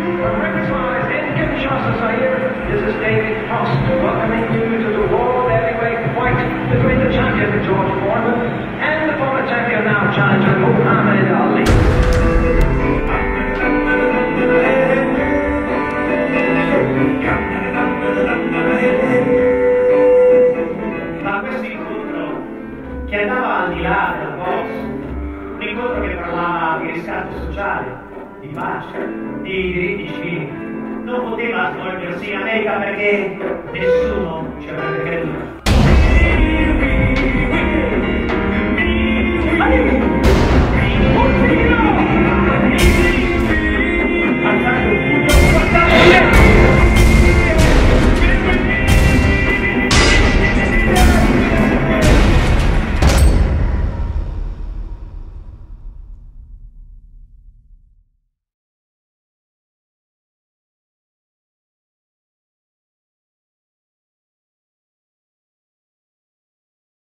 From Riverside in Kinshasa, Zaire, this is David Frost welcoming you to the World Heavyweight fight between the champion George Foreman and the former champion now challenger Muhammad Ali. Ma questo incontro che andava al di là del box, un incontro che parlava di riscatto sociale, di pace, di diritti civili, non poteva svolgersi in America perché nessuno ci avrebbe creduto.